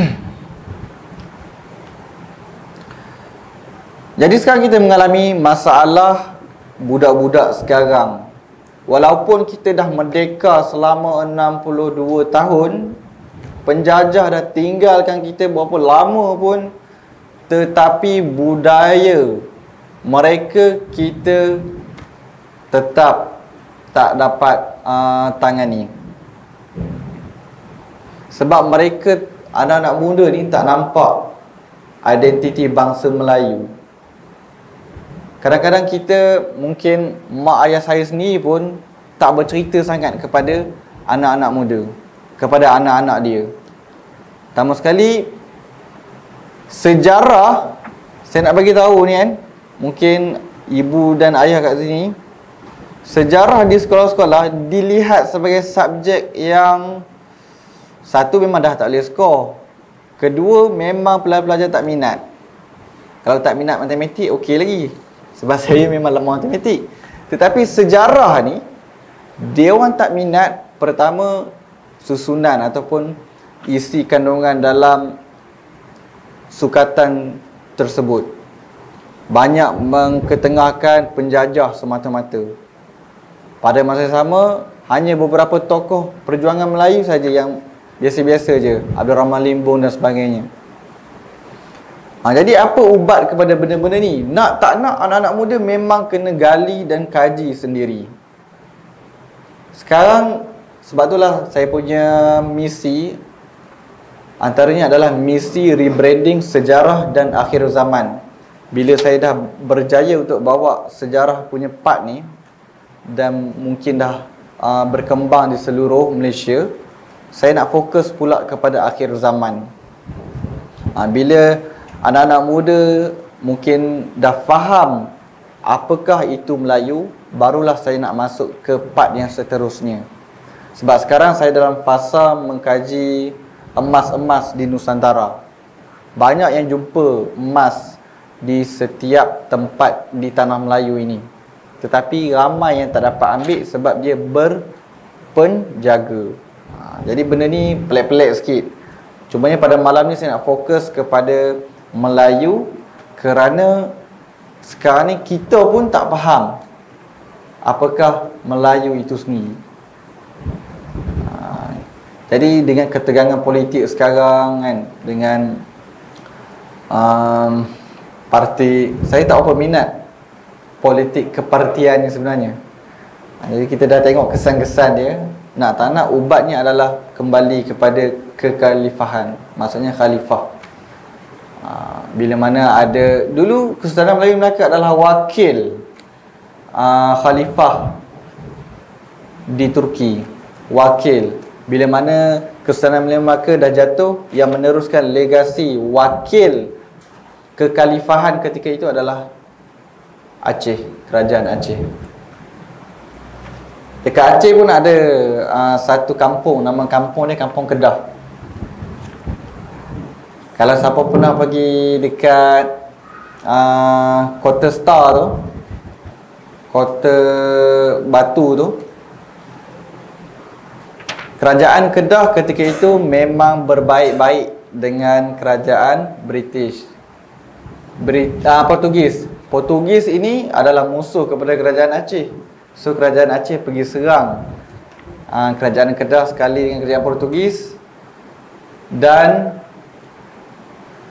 Jadi sekarang kita mengalami masalah budak-budak sekarang. Walaupun kita dah merdeka selama 62 tahun, penjajah dah tinggalkan kita berapa lama pun, tetapi budaya mereka kita tetap tak dapat tangani. Sebab mereka, anak-anak muda ni tak nampak identiti bangsa Melayu. Kadang-kadang kita, mungkin mak ayah saya sendiri pun tak bercerita sangat kepada anak-anak muda, kepada anak-anak dia. Pertama sekali, sejarah, saya nak bagi tahu ni kan, mungkin ibu dan ayah kat sini, sejarah di sekolah-sekolah dilihat sebagai subjek yang, satu, memang dah tak boleh skor. Kedua, memang pelajar-pelajar tak minat. Kalau tak minat matematik, okey lagi, sebab saya memang lemah matematik. Tetapi sejarah ni, dia orang tak minat. Pertama, susunan ataupun isi kandungan dalam sukatan tersebut banyak mengketengahkan penjajah semata-mata. Pada masa yang sama, hanya beberapa tokoh perjuangan Melayu saja yang biasa-biasa je, Abdul Rahman Limbung dan sebagainya. Jadi apa ubat kepada benda-benda ni? Nak tak nak, anak-anak muda memang kena gali dan kaji sendiri. Sekarang, sebab itulah saya punya misi, antaranya adalah misi rebranding sejarah dan akhir zaman. Bila saya dah berjaya untuk bawa sejarah punya part ni, dan mungkin dah berkembang di seluruh Malaysia, saya nak fokus pula kepada akhir zaman. Bila anak-anak muda mungkin dah faham apakah itu Melayu, barulah saya nak masuk ke part yang seterusnya. Sebab sekarang saya dalam fasa mengkaji emas-emas di Nusantara. Banyak yang jumpa emas di setiap tempat di tanah Melayu ini, tetapi ramai yang tak dapat ambil sebab dia berpenjaga. Jadi benda ni pelik-pelik sikit. Cumanya pada malam ni saya nak fokus kepada Melayu, kerana sekarang ni kita pun tak faham apakah Melayu itu sendiri. Jadi dengan ketegangan politik sekarang kan, dengan parti, saya tak apa minat politik kepartian ni sebenarnya. Jadi kita dah tengok kesan-kesan dia. Nak tak nak, ubatnya adalah kembali kepada kekhalifahan, maksudnya khalifah. Bila mana ada, dulu Kesultanan Melayu Melaka adalah wakil khalifah di Turki. Wakil. Bila mana Kesultanan Melayu Melaka dah jatuh, yang meneruskan legasi wakil kekhalifahan ketika itu adalah Aceh, Kerajaan Aceh. Dekat Aceh pun ada satu kampung, nama kampung dia Kampung Kedah. Kalau siapa pernah pergi dekat Kota Star tu, Kota Batu tu, Kerajaan Kedah ketika itu memang berbaik-baik dengan Kerajaan British, Portugis. Portugis ini adalah musuh kepada Kerajaan Aceh. So Kerajaan Aceh pergi serang Kerajaan Kedah sekali dengan Kerajaan Portugis, dan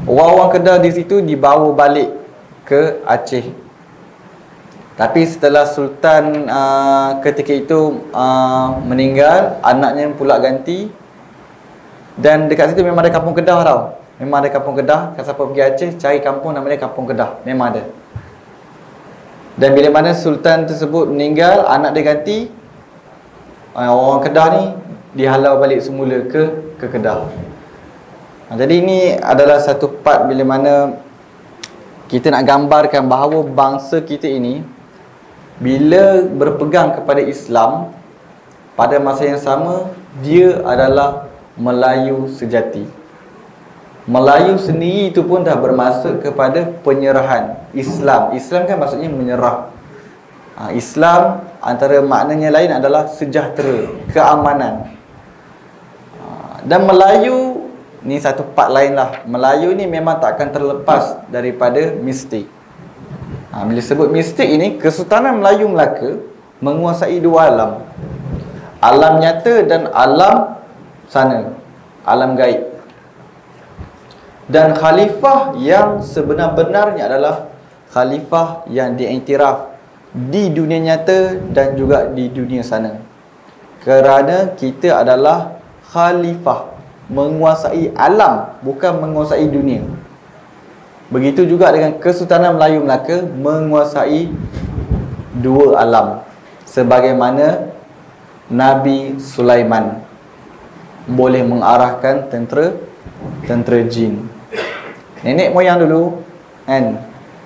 Orang-orang Kedah di situ dibawa balik ke Aceh. Tapi setelah Sultan ketika itu meninggal, anaknya pula ganti. Dan dekat situ memang ada kampung Kedah tau. Memang ada kampung Kedah. Kalau siapa pergi Aceh, cari kampung namanya kampung Kedah. Memang ada. Dan bila mana Sultan tersebut meninggal, anak dia ganti, orang Kedah ni dihalau balik semula ke Kedah. Jadi ini adalah satu part bila mana kita nak gambarkan bahawa bangsa kita ini bila berpegang kepada Islam, pada masa yang sama dia adalah Melayu sejati. Melayu sendiri itu pun dah bermaksud kepada penyerahan. Islam kan maksudnya menyerah. Islam antara maknanya lain adalah sejahtera, keamanan. Dan Melayu ni satu part lain lah. Melayu ni memang tak akan terlepas daripada mistik. Bila sebut mistik ini, Kesultanan Melayu Melaka menguasai dua alam. Alam nyata dan alam sana, alam gaib. Dan khalifah yang sebenar-benarnya adalah khalifah yang diiktiraf di dunia nyata dan juga di dunia sana. Kerana kita adalah khalifah, menguasai alam, bukan menguasai dunia. Begitu juga dengan Kesultanan Melayu Melaka menguasai dua alam. Sebagaimana Nabi Sulaiman boleh mengarahkan tentera jin. Nenek moyang dulu kan,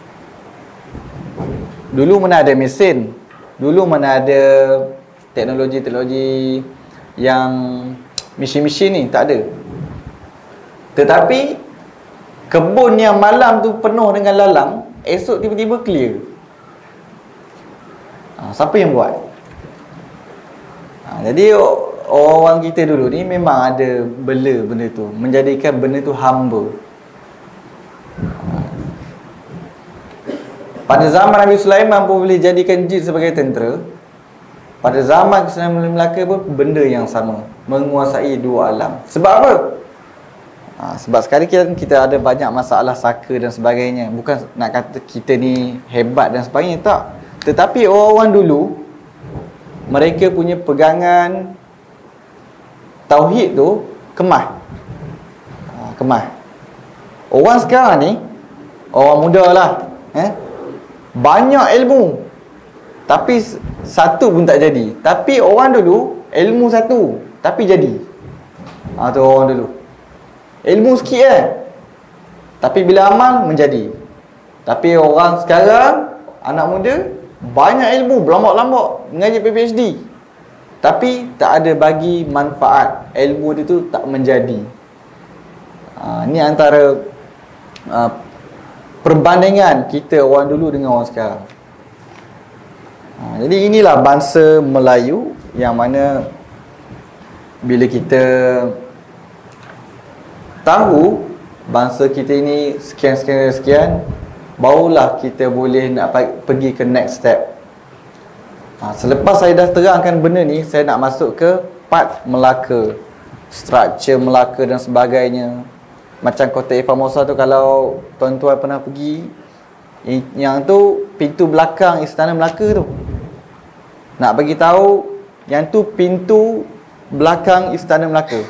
dulu mana ada mesin, dulu mana ada teknologi yang mesin-mesin ni, tak ada. Tetapi kebun yang malam tu penuh dengan lalang, esok tiba-tiba clear. Siapa yang buat? Jadi orang kita dulu ni memang ada bela benda tu, menjadikan benda tu hamba. Pada zaman Nabi Sulaiman pun boleh jadikan jin sebagai tentera. Pada zaman Kesultanan Melaka pun benda yang sama, menguasai dua alam. Sebab apa? Sebab sekarang kita ada banyak masalah saka dan sebagainya. Bukan nak kata kita ni hebat dan sebagainya, tak. Tetapi orang-orang dulu, mereka punya pegangan tauhid tu kemah. Orang sekarang ni, orang muda lah, banyak ilmu, tapi satu pun tak jadi. Tapi orang dulu, ilmu satu, tapi jadi. Tu orang dulu, ilmu sikit tapi bila amal menjadi. Tapi orang sekarang, anak muda, banyak ilmu, berlambak-lambak, mengaji PhD, tapi tak ada bagi manfaat. Ilmu dia tu tak menjadi. Ni antara perbandingan kita orang dulu dengan orang sekarang. Jadi inilah bangsa Melayu yang mana bila kita tahu bangsa kita ini sekian, barulah kita boleh nak pergi ke next step. Selepas saya dah terangkan benda ni, saya nak masuk ke part Melaka, struktur Melaka dan sebagainya. Macam Kotak Formosa tu, kalau tuan-tuan pernah pergi, yang tu pintu belakang Istana Melaka tu. Nak bagi tahu, yang tu pintu belakang Istana Melaka.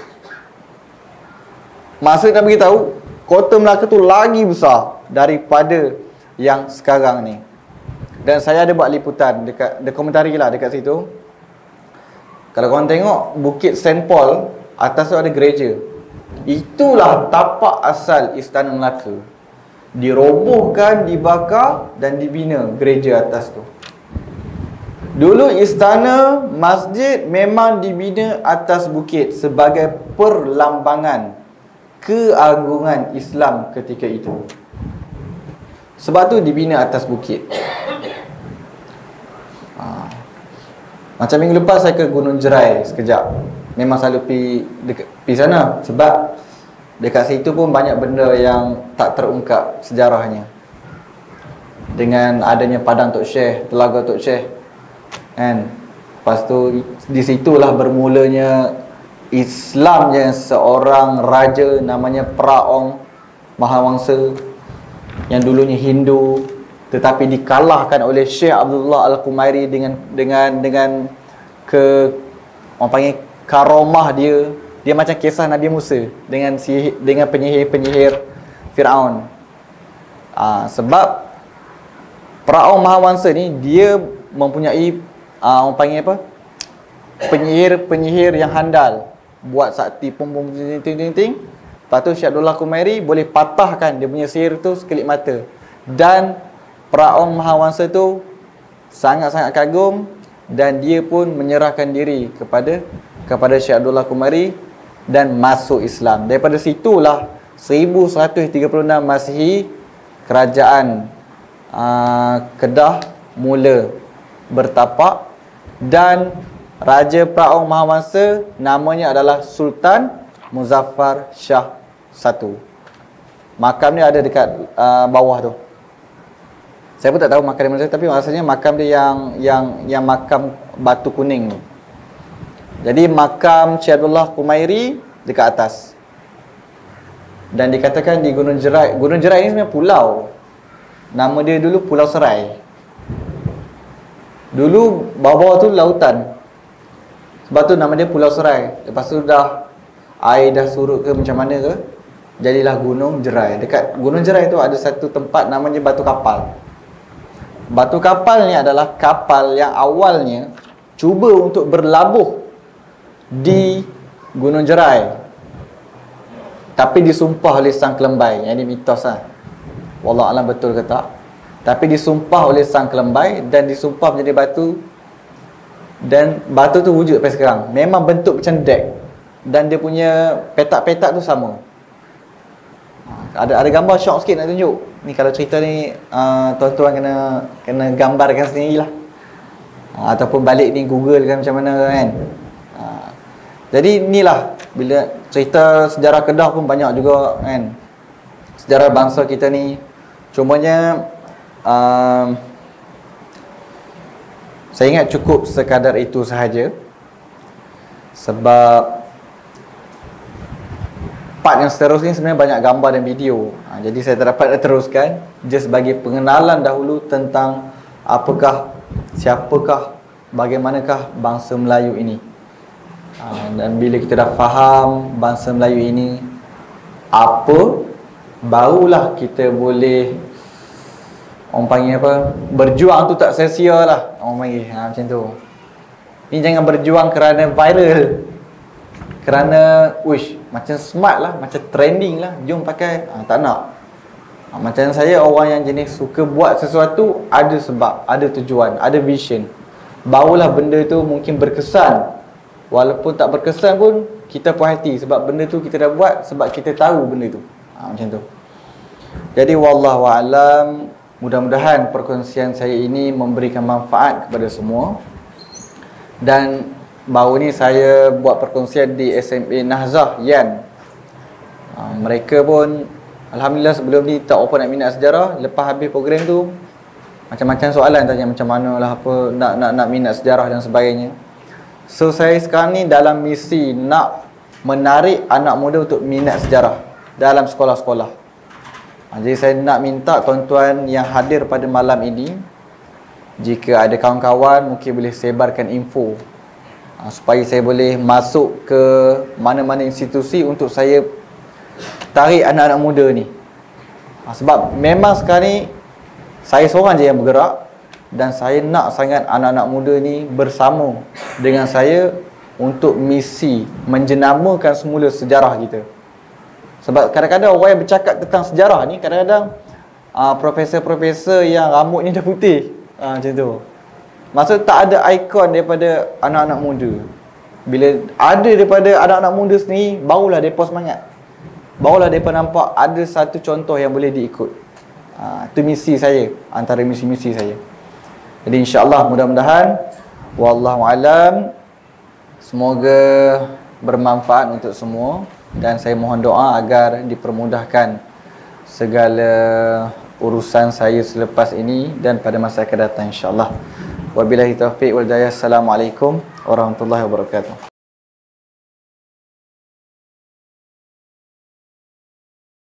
Maksud nak bagi tahu, Kota Melaka tu lagi besar daripada yang sekarang ni. Dan saya ada buat liputan dekat dokumentari lah dekat situ. Kalau korang tengok Bukit St. Paul, atas tu ada gereja. Itulah tapak asal Istana Melaka. Dirobohkan, dibakar dan dibina gereja atas tu. Dulu istana, masjid memang dibina atas bukit sebagai perlambangan keagungan Islam ketika itu. Sebab tu dibina atas bukit. Macam minggu lepas saya ke Gunung Jerai sekejap. Memang selalu pergi sana. Sebab dekat situ pun banyak benda yang tak terungkap sejarahnya. Dengan adanya Padang Tok Syekh, Telaga Tok Syekh, kan? Lepas tu di situlah bermulanya Islam yang seorang raja namanya Praong Mahawangsa yang dulunya Hindu tetapi dikalahkan oleh Syekh Abdullah Al-Qumairi dengan orang panggil karomah dia. Dia macam kisah Nabi Musa dengan penyihir-penyihir Firaun. Sebab Firaun Mahawangsa ni dia mempunyai orang panggil apa? Penyihir-penyihir yang handal. Buat sakti pum ting. Lepas tu Syekh Abdullah Qumairi boleh patahkan dia punya sihir tu sekelip mata. Dan Firaun Mahawangsa tu sangat-sangat kagum dan dia pun menyerahkan diri kepada Syekh Abdullah Qumairi dan masuk Islam. Daripada situlah 1136 Masihi kerajaan Kedah mula bertapak dan Raja Firaun Mahawangsa namanya adalah Sultan Muzaffar Shah I. Makam dia ada dekat bawah tu. Saya pun tak tahu makam dia mana, tapi rasanya makam dia yang makam batu kuning tu. Jadi makam Syekh Abdullah Qumairi dekat atas. Dan dikatakan di Gunung Jerai. Gunung Jerai ni sebenarnya pulau. Nama dia dulu Pulau Serai. Dulu bawah-bawah tu lautan. Sebab tu nama dia Pulau Serai. Lepas tu air dah surut ke macam mana ke, jadilah Gunung Jerai. Dekat Gunung Jerai tu ada satu tempat namanya Batu Kapal. Batu Kapal ni adalah kapal yang awalnya cuba untuk berlabuh di Gunung Jerai, tapi disumpah oleh Sang Kelembai. Yang ini mitos lah, wallahualam betul ke tak. Tapi disumpah oleh Sang Kelembai dan disumpah menjadi batu. Dan batu tu wujud sampai sekarang. Memang bentuk macam dek. Dan dia punya petak-petak tu sama. Ada gambar syok sikit nak tunjuk. Ni kalau cerita ni tuan-tuan kena gambarkan sendirilah. Ataupun balik ni Google kan macam mana kan. Jadi inilah, bila cerita sejarah Kedah pun banyak juga kan. Sejarah bangsa kita ni. Cumanya saya ingat cukup sekadar itu sahaja. Sebab part yang seterusnya sebenarnya banyak gambar dan video. Jadi saya tak dapat nak teruskan. Just bagi pengenalan dahulu tentang apakah, siapakah, bagaimanakah bangsa Melayu ini. Dan bila kita dah faham bangsa Melayu ini apa, barulah kita boleh, orang panggil apa, berjuang tu tak sia-sia lah orang panggil. Macam tu. Ni jangan berjuang kerana viral, kerana macam smart lah, macam trending lah, jom pakai. Tak nak. Macam saya orang yang jenis suka buat sesuatu ada sebab, ada tujuan, ada vision. Barulah benda tu mungkin berkesan. Walaupun tak berkesan pun kita puas hati sebab benda tu kita dah buat, sebab kita tahu benda tu. Macam tu. Jadi wallahu a'lam, mudah-mudahan perkongsian saya ini memberikan manfaat kepada semua. Dan baru ni saya buat perkongsian di SMA Nahzah Yan. Mereka pun alhamdulillah sebelum ni tak open nak minat sejarah. Lepas habis program tu macam-macam soalan tanya macam mana lah apa nak minat sejarah dan sebagainya. So saya sekarang ni dalam misi nak menarik anak muda untuk minat sejarah dalam sekolah-sekolah. Jadi saya nak minta tuan-tuan yang hadir pada malam ini, jika ada kawan-kawan mungkin boleh sebarkan info supaya saya boleh masuk ke mana-mana institusi untuk saya tarik anak-anak muda ni. Sebab memang sekarang ni saya seorang je yang bergerak, dan saya nak sangat anak-anak muda ni bersama dengan saya untuk misi menjenamakan semula sejarah kita. Sebab kadang-kadang orang yang bercakap tentang sejarah ni, kadang-kadang profesor-profesor yang rambut ni dah putih, macam tu. Maksud tak ada ikon daripada anak-anak muda. Bila ada daripada anak-anak muda sendiri, barulah mereka semangat. Barulah mereka nampak ada satu contoh yang boleh diikut. Itu misi saya, antara misi-misi saya. Jadi insya-Allah mudah-mudahan, wallahu alam, semoga bermanfaat untuk semua. Dan saya mohon doa agar dipermudahkan segala urusan saya selepas ini dan pada masa akan datang insya-Allah. Wabillahi taufiq wal hidayah. Assalamualaikum warahmatullahi wabarakatuh.